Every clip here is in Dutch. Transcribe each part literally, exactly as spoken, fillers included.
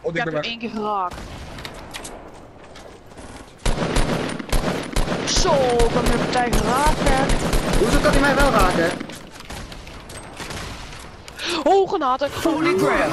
Oh, ik heb hem één keer geraakt. Zo, ik heb mijn partij geraakt, hè. Hoezo kan hij mij wel raken? Oh, granaten. Holy crap.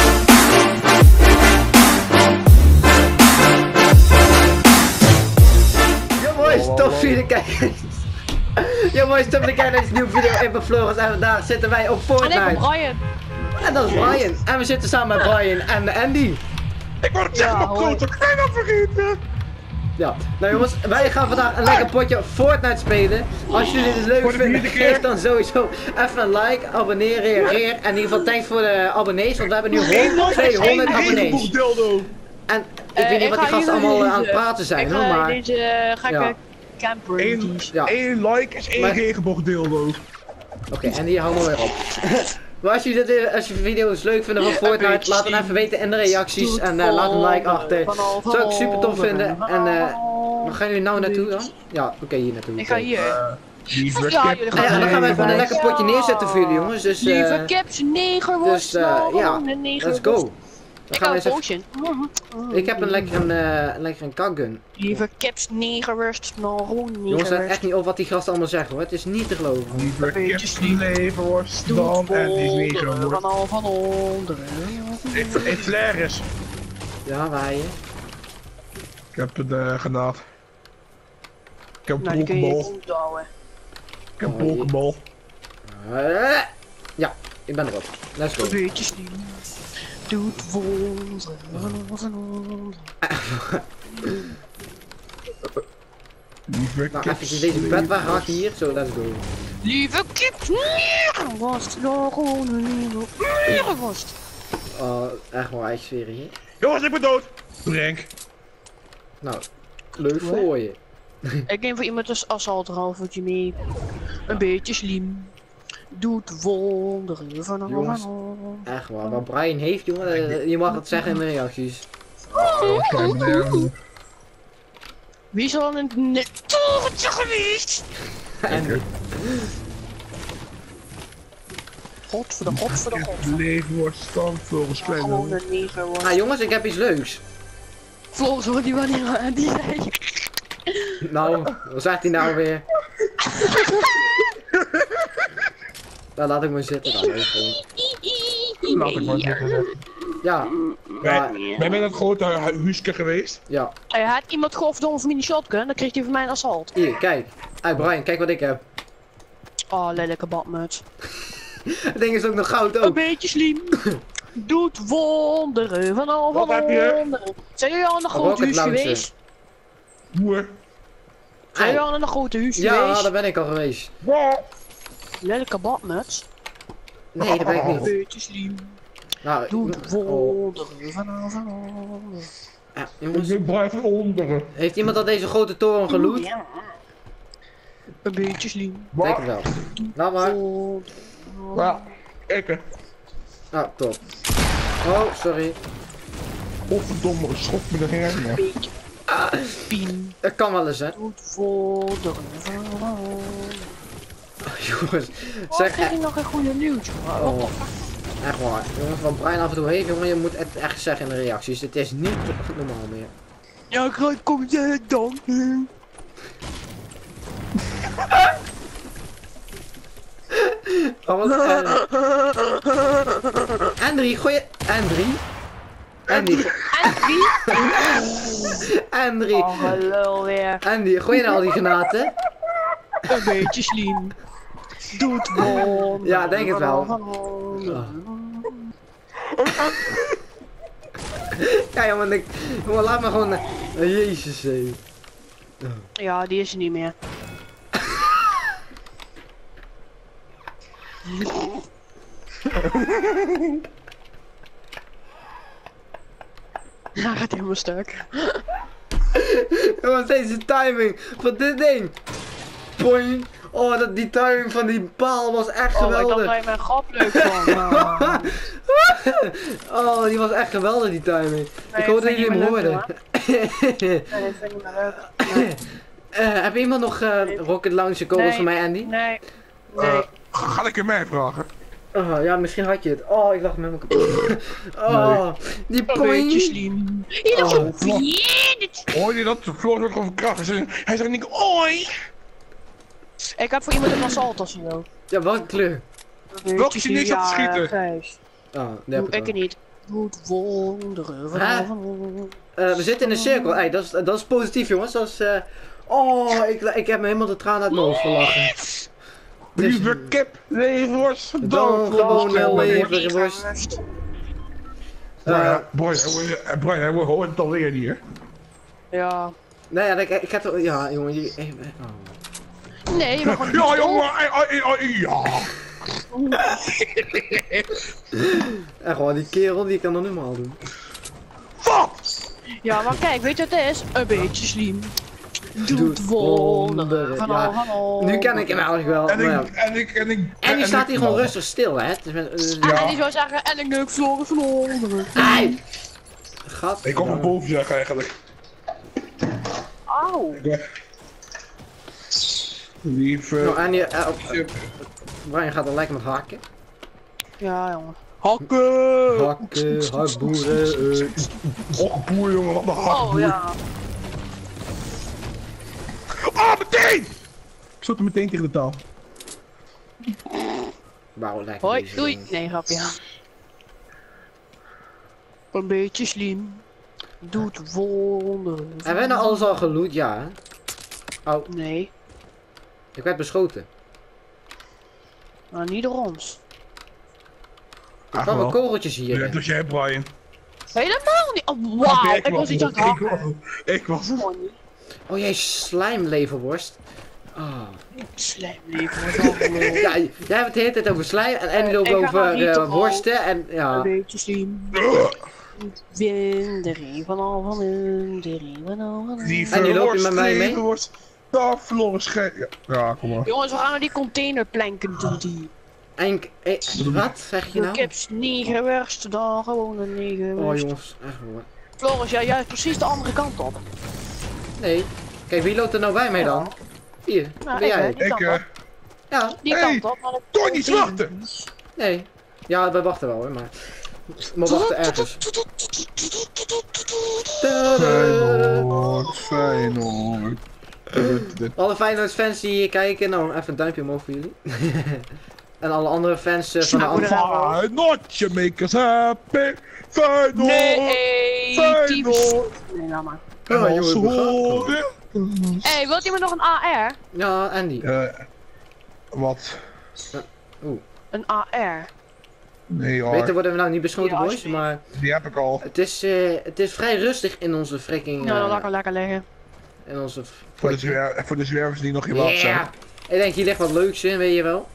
Yo boys, tof jullie kijken. Yo boys, tof jullie kijken naar deze nieuwe video in Floris. En vandaag zitten wij op Fortnite. En ik ben Brian. En dat is Brian. En we zitten samen met Brian en Andy. Ik word het zeggen, maar grote klein vergeten. Ja, nou jongens, wij gaan vandaag een lekker potje Fortnite spelen. Als jullie dit leuk vinden, geef dan sowieso even een like, abonneer, reageer. En in ieder geval thanks voor de abonnees, want we hebben nu tweehonderd abonnees. En ik weet niet wat die gasten allemaal aan het praten zijn, hoor, maar... Deze ga ik ja. camper. Ja. één like is één regenboogdildo. Oké, okay, en die hou maar weer op. Maar als jullie, dit, als je video's leuk vinden van Fortnite, laat dan even weten in de reacties en uh, laat een like achter. Zou ik super tof vinden. En uh, waar gaan jullie nou naartoe dan? Ja, oké, okay, hier naartoe. Ik ga hier. Uh, Of ja, jullie gaan ja, en dan gaan we even een lekker potje neerzetten voor jullie jongens. Dus, uh, lieve caps, negerworst, dus uh, ja, let's go. Ik heb een potion. Ik heb een lekker een, uh, een, lekker een kakgun. Lieve caps, negerworst, no, jongens, let echt niet op wat die gasten allemaal zeggen hoor. Het is niet te geloven. Lieve caps, negerworst, dan en die negerworst. Van al van onderen. Een flare is. Ja, waar je? Ik heb een uh, granaat. Ik heb een nou, pokeball. Ik heb een pokeball. Uh, ja, ik ben erop. Let's go. Een beetje slim. Doet wonderen van onder. Lieve nou, even deze bed weghakken hier. Zo, let's go. Lieve kips, negerworst, nog een negerworst. Oh, echt wel, ik zweer hier. Jongens, ik ben dood. Breng. Nou, leuk voor je. Ik neem voor iemand als assault rovertje mee. Een beetje slim. Doet wonderen van een jongens, echt waar. Wat Brian heeft, jongen, je mag het zeggen in de reacties. Wie is al in het torentje geweest? En God voor de god voor de god. Leven wordt stand volgens klein. Gewoon een negerworst. ah jongens, ik heb iets leuks. Volgens hoor die wanneer aan die zei. Nou, wat zegt hij nou weer? Nou, laat ik maar zitten dan even. Laat ik maar zitten. Ja. Ben je met dat grote huisje geweest? Ja. Hij had iemand geofferd of mini shotgun, dan kreeg hij van mij een assault. Hier, kijk. Hey Brian, kijk wat ik heb. Oh, lelijke badmuts. Het ding is ook nog goud Een ook. beetje slim. Doet wonderen van al van wonderen. Zijn jullie al in een groot huis geweest? Boer. Zijn jullie al in een grote huis ja, geweest? Ja, daar ben ik al geweest. Ja. Lelijke badmuts. Nee, dat ben ik niet. Een beetje slim. Nou, doet wonderen van al van wonderen. Ja, jongens. Ik blijf wonderen. Heeft iemand al deze grote toren geloot? Ja. Een beetje slim. Denk het wel. Laat maar. Ja, ik. Nou, top. Oh, sorry. Godverdomme, schop me er heen. Een beetje. Ah, Pien. dat kan wel eens, hè. Doet wonderen van al. Jongens, Oh, zeg krijg ik nog een goede nieuws, hoor. oh, echt waar. Jongens, wat Brian af en toe heeft, jongen, je moet het echt zeggen in de reacties. Het is niet normaal meer. Ja, kruid, kom jij dan? Oh, wat erg. Andrie, gooi je... Andrie? Andy. Andy? Andy. Oh, hallo weer. Andy, gooi je nou al die granaten? Een beetje slim. Doet wonderen. Ja, denk het wel. Oh. Ja, jongen, ik, jongen, laat me gewoon... Uh, Jezus, hé. Oh. Ja, die is er niet meer. Ja, gaat helemaal stuk. Jongens, deze timing van dit ding. Boing. Oh, dat, die timing van die paal was echt oh, geweldig. Oh, ik dacht dat je mijn grap leuk vond. Oh, die was echt geweldig, die timing. Nee, ik hoop dat jullie hem hoorden. Nee, vind ik niet meer leuk. Nee. Uh, heb je iemand nog uh, Rocket Launcher kogels nee. van mij, Andy? Nee. Nee. Uh, ga ik in mij vragen? Oh, ja, misschien had je het. Oh, ik lag met mijn kapot. Oh, die Een beetje point. slim. Hier Oh, nog een vriend. Hoor je dat? Floor wordt gewoon kracht. Hij zegt- Hij zegt niet oi. Ik heb voor iemand een assault als je Ja, welke kleur? Welke Chinees zat te schieten? Grijs. Oh, daar heb Doe ik ik het het niet. Doet wonderen van Hè? van- wel. Eh, we zitten in een cirkel. Hey, dat, is, dat is positief, jongens. Dat is, eh, Oh, ik, ik heb me helemaal de traan uit mijn hoofd gelachen. Lieve kiplevers. Dan gewoon heel leven. leverworst. Brian, Eh, Brian, hij- Brian, hij hoort het alweer hier. Ja. Nou ja, ik, ik heb toch... Ja, jongen. Die, eh, oh. Nee, je mag gewoon Ja, niet jongen, ai, ai, ai, ja. En gewoon die kerel, die kan dat nu maar doen. Wat? Ja, maar kijk, weet je wat het is? Een beetje slim. Doet Doet wonderen wonderen, van ja. al van al. Nu ken ik hem eigenlijk wel. En maar ja. ik, en ik, en ik... En die staat ik- hier gewoon rustig stil, hè? Het is met, eh, Ah, Ja. en die zou zeggen, en ik neuk vlogen van onderen. Ai! Gat. Ik kom van boven zeggen eigenlijk. Auw. Lieve... Nou, en die, eh, op- eh, Brian gaat al lekker met hakken. Ja, jongen. Hakken! Hakken, hakboeren. eh. Och, boer jongen, wat een hakboer. Oh ja. Ah, meteen! Ik zat er meteen tegen de taal. Wauw, lekker. Hoi, deze doei. jongen. Nee, grapje. Een beetje slim. Doet wonderen. Hebben wij nou alles al geloot? Ja, hè? Oh, Nee, ik werd beschoten. maar niet door ons. Er kwamen wel. kogeltjes Ja, hier. dat was jij, Brian. Helemaal niet. Oh, wauw. Ik was iets aan het Ik hakken. was Ik was het. Oh, jij slijmleverworst. Ah. Slijmleven, wat wel gelul. Ja, jij hebt het de hele tijd over slijm en en loopt Ik ga over niet eh, te hoog. worsten en Een ja. beetje slim. Windering van al van windering van al van Lieve En die loopt je worst, met mij mee? lieve worst. Daar verloren schijn. Ja. Ja, kom maar. Jongens, we gaan naar die containerplanken toe die. En, eh, wat zeg je De nou? kips negerworst, dan gewoon een Oh negerworst. jongens, echt hoor. Floris, jij juist precies de andere kant op. Nee. Kijk, wie loopt er nou bij mij dan? Hier, Nou, ben ik jij. wel. Die Ik, kant eh... op. Ja, Die Hey, kant op. maar ik- toch niet wachten! nee. Ja, wij wachten wel hoor, maar... We wachten ergens. Feyenoord, Feyenoord. Alle Feyenoord fans die hier kijken, nou even een duimpje omhoog voor jullie. En alle andere fans eh, van de Nou, andere... daar- Feyenoordje, make us happy. Feyenoord, Nee, tyfus. Feyenoord. Nee, laat maar. Ja, jongens, we gaan. Horen. Hé, hey, wilt iemand nog een A R? Ja, Andy. Eh, wat? Een A R. Nee hoor, Beter worden we nou niet beschoten, Ja, boys, alsjeblieft. maar die heb ik al. het is, eh, het is vrij rustig in onze freaking... Nou, dan eh, laat ik lekker liggen. in onze... Voor de, zwer voor de zwervers die nog in water zijn. Ja! Ik denk, hier ligt wat leuks in, weet je wel.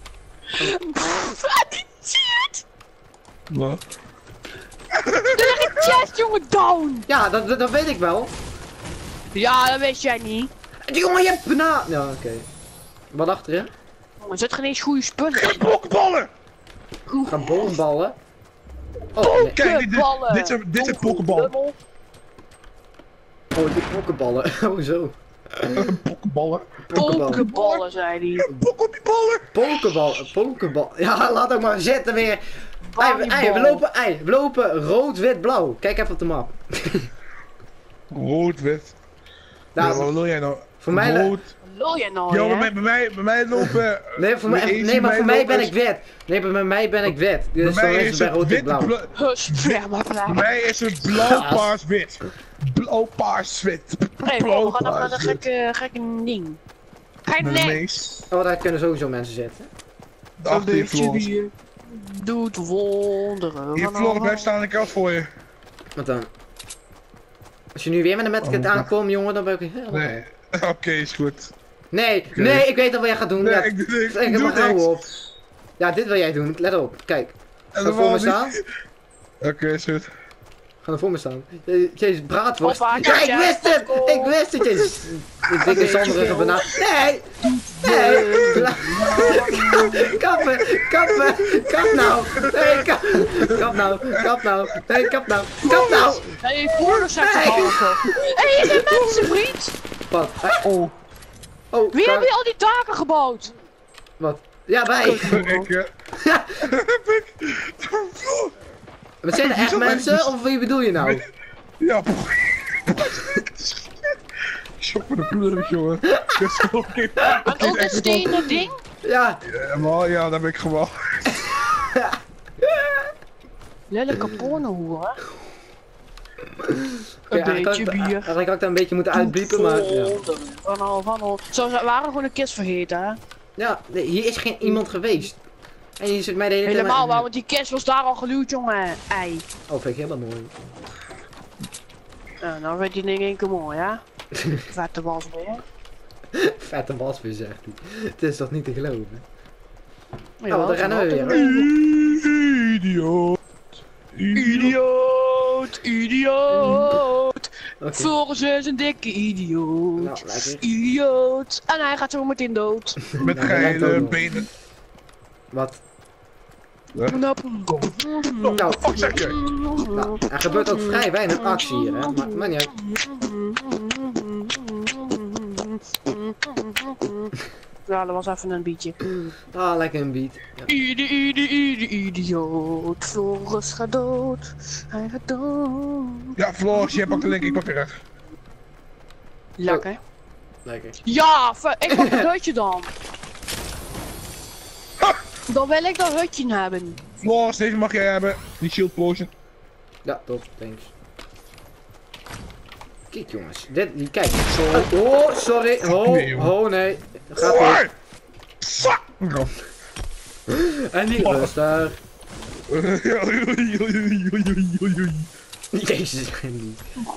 Shit! Wat? Chest, jongen, down! Ja, dat, dat, dat weet ik wel. Ja, dat weet jij niet. Jongen, je hebt bana... Ja, oké. Wat achterin? Jongen, zet geen eens goede spullen. Blokballen! Gaan boomballen. Oh, nee. Kijk, dit, dit, Ballen. dit zijn, dit zijn pokkenballen. Dubbel. Oh, die pokkenballen. Oh, zo. Pokkenballen. Pokkenballen. Pokeballen, zei hij. Pokkenballen! Pokeballen. Pokebal. Ja, laat ook maar zitten weer. Ei, we, ei, we Volleybal. lopen, ei, we lopen rood, wit, blauw. Kijk even op de map. Rood, wit. Nou, Ja, wat wil jij nou? voor mij- Rood. Wat wil jij nou, Ja, hè? bij mij, bij mij, bij mij lopen... Nee, voor mij, Bij nee, maar voor mij lopen ben is- ik wit. Nee, maar bij mij ben ik wit. Bij Dus dan mij is is het bij het rood, wit, wit, blauw. bla- Hush, sperma bij vandaag. mij is het blauw, paars, wit. Blauw, paars, wit. Hey, Blauw, we gaan nog naar paars, een wit. gekke, gekke ding. Ga je Met een nee. mees. Oh, daar kunnen sowieso mensen zitten. Achter je Floris. bier. Doet wonderen. Hier, van Floris, al- blijf staan, ik had voor je. Wat dan? Als je nu weer met een medkit Oh, aankomt, jongen, dan ben ik helemaal... Nee. Oké, is goed. Nee, Oké. nee, ik weet al wat jij gaat doen. Nee, ja, ik, ik, ik, ik heb doe mijn hou niks. op. Ja, dit wil jij doen. Let op. Kijk. Ga En er voor me dan staan. Oké, is goed. Ga er voor me staan. Je- Jezus, braadworst. Hoppa, Ja, ik ja, wist het! popcorn. Ik wist het! Jezus. Ik dikke zanderige banaan. Nee! Nee! Kappen! Kappen! Kap nou! Nee, kap! Kap nou! Kap nou! Nee, kap nou! Kap nou! Nee, voor zet de Nee. balken. Hé, hier zijn mensen, vriend! Wat? Oh. Oh, Wie kan- hebben al die daken gebouwd? Wat? Ja, wij. Ik, eh, Wat zijn er echt mensen of wie bedoel je nou? ja, Shock met de pleuris, jongen. En ook een stenen ding? Ja. Ja, maar ja, daar ben ik gewoon. Lelijke pornohoer, hè? Ja, Een beetje eigenlijk, bier. eigenlijk had ik dat een beetje moeten uitbliepen, maar ja. Van al, van al. Zo, ze waren gewoon een kist vergeten, hè? Ja, nee, hier is geen iemand geweest. En je zit mij de hele tijd... Helemaal wel, want die kist was daar al geluwd, jongen. Ei. Oh, vind ik helemaal mooi. Nou, dan werd die ding één keer mooi, hè? Vette was weer. Vette wasvis, zegt hij. Het is toch niet te geloven? Ja, Oh, daar rennen we weer. Idioot. Idioot, idioot. Oké. Floris is een dikke idioot. Nou, lekker. Idioot. En hij gaat zo meteen dood. Met Nou, dat lijkt ook geile nog. benen. Wat? Knap. Nou, Fuck, zeg je. nou, er gebeurt ook vrij weinig actie hier, hè? Maar, maar niet uit. Ja, dat was even een beatje. Ah, lekker een beat. Ja. Ide, ide, ide, idioot. Floris gaat dood. Hij gaat dood. Ja, Floris, jij pakt de link, ik pak de recht. Lekker. Lekker. Ja, ver- ik pak het hutje dan. Ha! Dan wil ik dat hutje hebben. Floris, deze mag jij hebben. Die shield potion. Ja, top, thanks. Kijk jongens, dit, die, kijk. Oh, oh, sorry. Oh, Nee, jongen. oh nee. Gaat Hoi! goed. Fuck! En niet Oh. rustig. Jezus, Andy.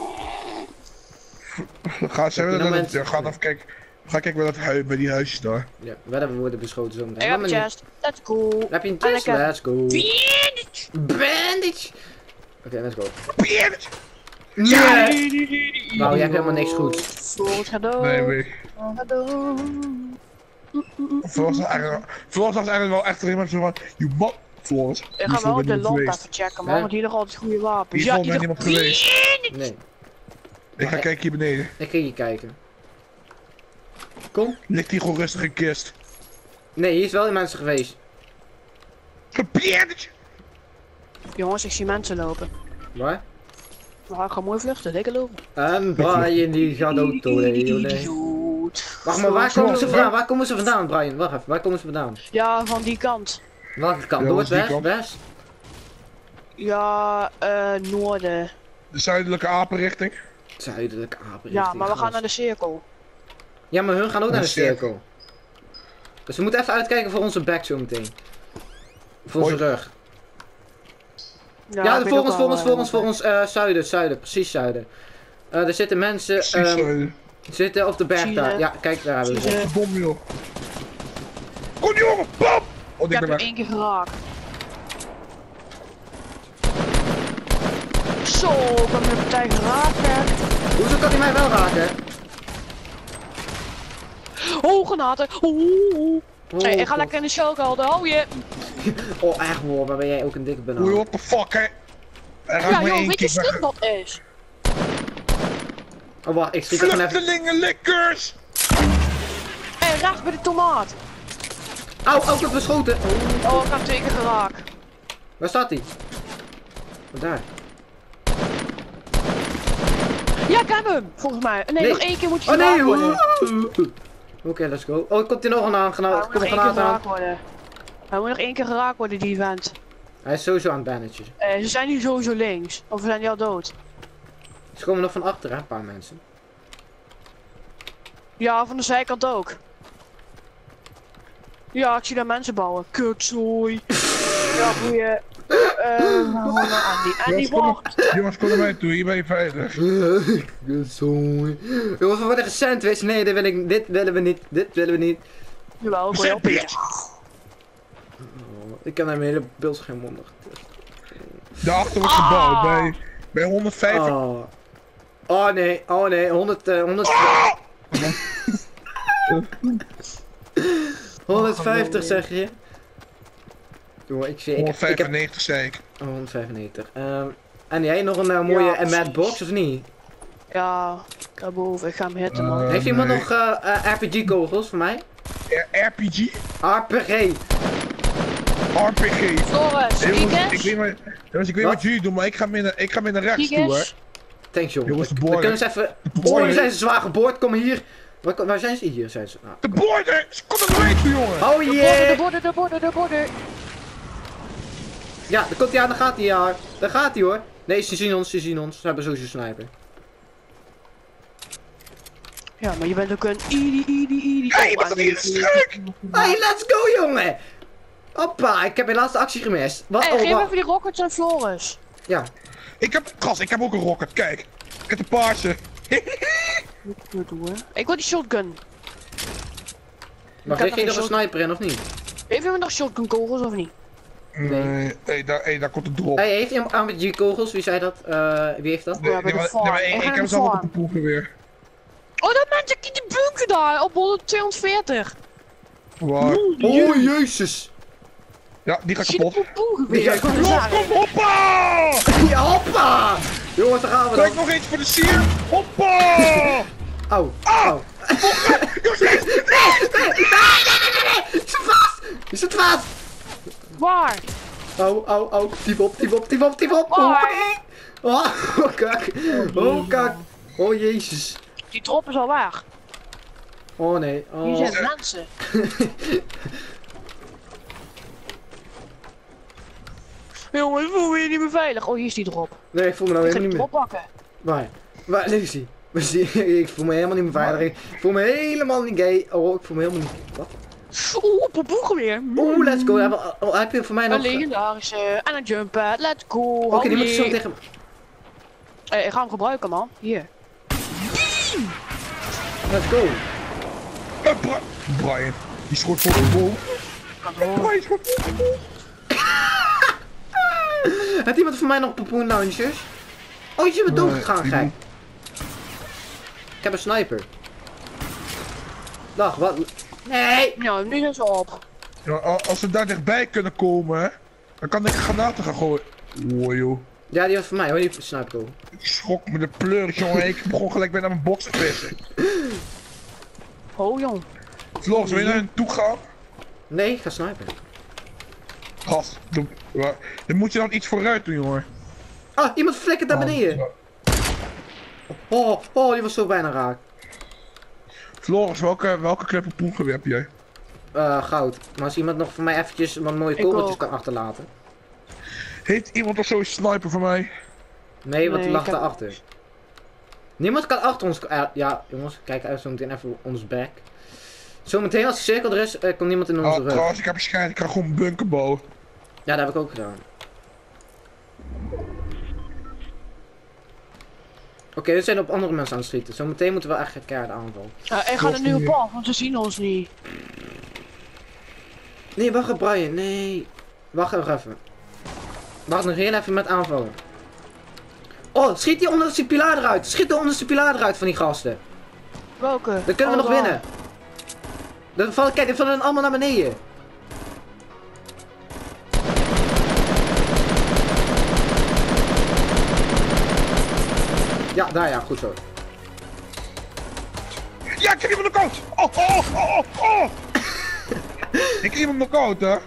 Ga eens Heb je even nou naar mensen- dat, ga even kijken. Ga kijken bij dat huis, bij die huisjes daar. Ja, we worden beschoten zo meteen. Ik heb een Maar niet. chest. Let's go. Heb je een En chest? ik heb- Let's go. Bandage. Bandage. Oké, let's go. Piet! Ja! Nou, jij hebt helemaal niks goed. Floris gaat dood. Nee, nee. Gaat dood. Floris was eigenlijk, Floris was eigenlijk wel echt iemand zo van, you bot, Floris. Ik Die ga is wel nog de niemand land geweest. even checken, man, Hè? want hier nog altijd goede wapens. Hier is Ja, nog niemand geweest. Nee, Ik ga kijken hier beneden. ik ga hier kijken. Kom. Ligt hier gewoon rustig een kist. Nee, hier is wel mensen geweest. Piet! Jongens, ik zie mensen lopen. Waar? Maar ik ga mooi vluchten, lekker lopen. En Brian die gaat ook door. Idioot. Wacht maar, waar komen ze Floris, vandaan? Waar komen ze vandaan, Brian? Wacht even, waar komen ze vandaan? Ja, van die kant. Welke kant? Ja, Noord, dat is die west, kant. west? Ja, eh, noorden. De zuidelijke apenrichting. Zuidelijke apen. Ja, maar we gaan naar de cirkel. Ja, maar hun gaan ook naar de De cirkel. cirkel. Dus we moeten even uitkijken voor onze back zo meteen. Voor onze Hoi. rug. Ja, ik weet voor ook ons, al, voor ons, eh, voor ons, voor ons, eh, zuiden, zuiden, precies zuiden. Eh, er zitten mensen, Precies ehm, zuiden. zitten op de berg Zie daar. je? Ja, kijk, daar hebben we Zie ze. je? De bom, joh. Kom jongen, bam! Oh, Ik ik heb ben hem weg. één keer geraakt. Zo, ik heb een partij geraakt, hè. Hoezo kan hij mij wel raken? Oh, granaten. Oeh. Oh, Hey, ik ga God. lekker in de showkelder. Oh je. Oh, echt hoor, maar ben jij ook een dikke Oei, banaan? what the fuck, hè? Hij raakt Ja, me joh, één weet je keer hoe weg. slim dat is? Oh, wacht, ik schiet er gewoon even... Vluchtelingenlikkers! Hé, hey, rechts bij de tomaat. Auw, auw, ik heb beschoten! Oh, ik heb twee keer geraakt. Waar staat hij? Oh, daar. Ja, ik heb hem. Volgens mij. Nee, Nee. nog één keer moet je Oh nee! geraakt worden. Oké, let's go. Oh, komt hij nog een aan? Hij Genoot. moet nog Kom een één keer granaat aan. geraakt worden. Hij moet nog één keer geraakt worden, die vent. Hij is sowieso aan het bannetje. Eh, ze zijn nu sowieso links. Of zijn die al dood? Ze komen nog van achter, hè, een paar mensen. Ja, van de zijkant ook. Ja, ik zie daar mensen bouwen. Kutzooi. Ja, goeie. Eh, uh, Andy. Andy Jongens, kom wacht. naar- Jongens, kom naar mij toe, hier ben je veilig. Sorry. Jongens, we worden gesandwiched. Nee, dit, wil ik, dit willen we niet. Dit willen we niet. Jawel, ik wil helpen. Bitch. Oh, ik heb mijn hele beeldscherm onder. Daarachter wordt gebouwd, bij, bij honderdvijftig. Oh. Oh nee, oh nee, honderd, uh, honderd... honderdvijftig zeg je? Jongen, ik zie... Ik, ik heb... honderdvijfennegentig zei ik. Oh, honderdvijfennegentig. Um, en jij nog een uh, mooie Ja, uh, mad box precies. of niet? Ja, daarboven. Ik ga hem hitten, man. Eh, Heeft iemand nee. nog uh, uh, R P G kogels voor mij? R- RPG? R P G. R P G. Floris, Hey, jongens, ik Kiekers. weet, maar, jongens, ik weet Wat? wat jullie doen, maar ik ga meer naar, ik ga meer naar rechts toe, hè. Kiekers. Thanks, jongen. Jongens, de We border. kunnen eens even... border. Oh, nu zijn ze zwaar geboord. Kom hier. Waar, waar zijn ze? Hier zijn ze. Ah. De border! Ze komt er doorheen toe, jongen! Oh De yeah! border, de border, de border. Ja, daar komt hij aan. Daar gaat hij, ja. Daar gaat hij, hoor. Nee, ze zien ons, ze zien ons. Ze hebben sowieso sniper. Ja, maar je bent ook een idi, idi, idi. Hey, Oh, wat ah, is nee, dit schrik? Hey, let's go, jongen! Hoppa, ik heb mijn laatste actie gemist. Wat? Hey, oh, geef wa- even die rockets aan Floris. Ja. Ik heb, gast, ik heb ook een rocket, kijk. Ik heb de paarse. Goed hoor. Ik wil die shotgun. Maar heb kreeg je nog nog een geen sniper in, of niet? Heeft iemand nog shotgun kogels of niet? Nee, hey, daar, hey, daar komt de drop. Hey, heeft iemand aan met G-kogels? Wie zei dat? Eh, wie heeft dat? Nee, Ja, bij nee, de maar, nee, maar farm. ik, Ik ik ga heb naar zelf de op de proeven weer. Oh, dat mensen in die bunker daar op honderd tweehonderdveertig. Waar? Oh, jezus! Ja, die gaat Zie je de kapot. poepoe Die weer? gaat Kom eens Los, aan. kom, hoppa! Ja, hoppa! Jongens, daar gaan we Kijk dan. nog eens voor de sier. Hoppa! Au, au. Jongens, Nee, nee, nee, nee, nee! Ik zit vast! Ik zit vast! Waar? Au, au, au. Diep op, diep op, diep op, diep op. Oh, Waar? nee. Oh, oh, kak. Oh, kak. Oh, jezus. Die drop is al weg. Oh, nee. Hier Oh. zijn mensen. Jongen, ik voel me hier niet meer veilig. Oh, hier is die drop. Nee, ik voel me nou Ik ga helemaal die niet meer. drop pakken. Waar? Waar? Daar is hij. Waar is die? Ik voel me helemaal niet meer veilig. Ik voel me helemaal niet gay. Oh, ik voel me helemaal niet... Wat? Oeh, poepoe weer. Oeh, let's go. Heb, oh, heb je voor mij Een nog... legendarische en een jump pad. Let's go. Oké, die moet je zo Holy. tegen... Eh, ik ga hem gebruiken, man. Hier. Let's go. Eh, Bra Brian, die schot voor de boom. Brian schot voor de boom. Heeft iemand voor mij nog poepoen launchers? Oh, je bent Nee, doodgegaan, die gek. moet- Ik heb een sniper. Dag, wat? Nee! Nou, nu zijn ze op. Ja, a- als ze daar dichtbij kunnen komen, dan kan ik granaten gaan gooien. Wow, joh. Ja, die was voor mij hoor, die sniper komen. Ik schrok me de pleur, jongen. Ik begon gelijk weer naar mijn box te pissen. Oh, jong. Floris, wil je naar hen toe gaan? Nee, ik ga snipen. Gast, dan, wa- dan moet je dan iets vooruit doen, jongen. Ah, iemand flikkert naar beneden. Oh, oh, die was zo bijna raak. Floris, welke, welke kleppen poelgeweer heb jij? Eh, goud. Maar als iemand nog voor mij eventjes wat mooie Ik kogeltjes ook. kan achterlaten. Heeft iemand of zo een sniper voor mij? Nee, want die Nee, lag ik heb- daarachter. Niemand kan achter ons... eh, ja, jongens, kijk uit zo meteen even ons back. Zometeen als de cirkel er is, eh, komt niemand in onze Oh, rug. trouwens, ik heb waarschijnlijk, ik ga gewoon een bunker bouwen. Ja, dat heb ik ook gedaan. Oké, we zijn op andere mensen aan het schieten. Zometeen moeten we echt een keihard aanvallen. Ja, ik ga er nu op af, want ze zien ons niet. Nee, wacht even, Brian. Nee. Wacht nog even. Wacht nog heel even met aanvallen. Oh, schiet die onderste pilaar eruit. Schiet de onderste pilaar eruit van die gasten. Welke? Dan kunnen we Oh, nog dan. winnen. Dan vallen, kijk, die vallen allemaal naar beneden. Ja, daar ja, goed zo. Ja, ik heb iemand knock-out! Oh, oh, oh, oh, oh! Ik heb iemand knock-out, hè?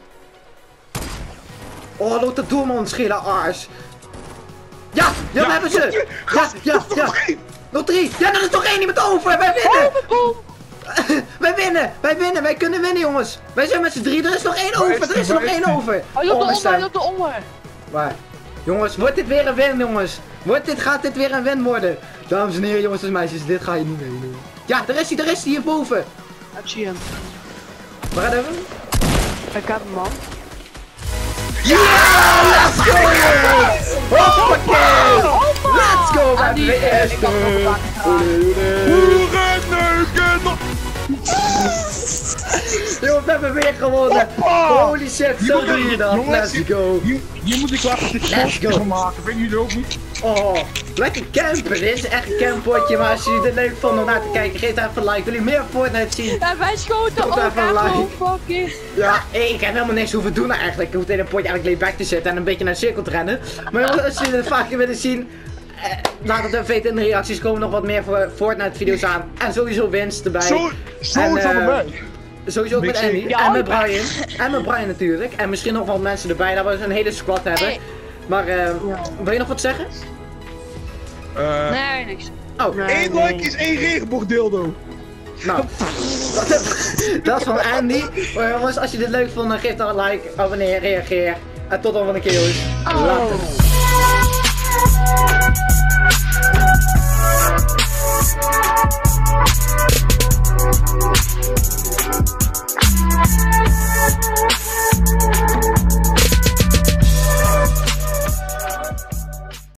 Oh, laat de doelman schelen, ars. Ja, ja, we Ja, hebben ze. Ja, ja, Dat is ja. nog één. Nog drie. Ja, er is nog één iemand over. Wij winnen. Boom! Wij winnen. Wij winnen. Wij kunnen winnen, jongens. Wij zijn met z'n drie. Er is nog één over. Er is er nog één over. Hij loopt Oh, we eronder, staan- hij loopt eronder. Waar? Jongens, wordt dit weer een win, jongens? Wordt dit, gaat dit weer een win worden? Dames en heren, jongens en meisjes, dit ga je niet meenemen. Ja, daar is hij, daar is hij, hierboven. Ik zie hem. Waar hebben we hem? Ik heb hem, man. Let's go, jongens! Hoppakee! Let's go, we Ah, hebben die- de eh, eerste. ik had hem op elkaar gegaan. Hoerenneuken! Jongens, we hebben weer gewonnen. Hoppa! Holy shit, zo moet- doe je dat. jongens, Let's go. Hier, hier moet ik laten dit Let's shotjes go. van maken, vinden jullie ook niet? Oh, lekker campen. Dit is echt een camppotje. Maar als jullie dit leuk vonden om naar te kijken, geef even een like. Wil je meer Fortnite zien? Ja, wij schoten Doe ook even een echt like. gewoon fucking. Ja, ik heb helemaal niks hoeven doen eigenlijk. Ik hoefde in een potje eigenlijk laid back te zitten en een beetje naar de cirkel te rennen. Maar jongens, als jullie het vaker willen zien, eh, laat het even weten in de reacties. Er komen nog wat meer voor Fortnite video's aan. En sowieso winst erbij. Zo, zo En, is dat eh, erbij. Sowieso ook met Niks Andy. Ja, En met maar- Brian. En met Brian natuurlijk. En misschien nog wat mensen erbij, dat we een hele squad hebben. Hey. Maar, eh, Ja. wil je nog wat zeggen? Eh, Nee, niks. Oh, Nee, één nee. like is één regenboogdildo. nou. Dat is van Andy. Maar jongens, als je dit leuk vond, dan geef dan een like, abonneer, reageer. En tot dan van een keer jongens. Oh. Later.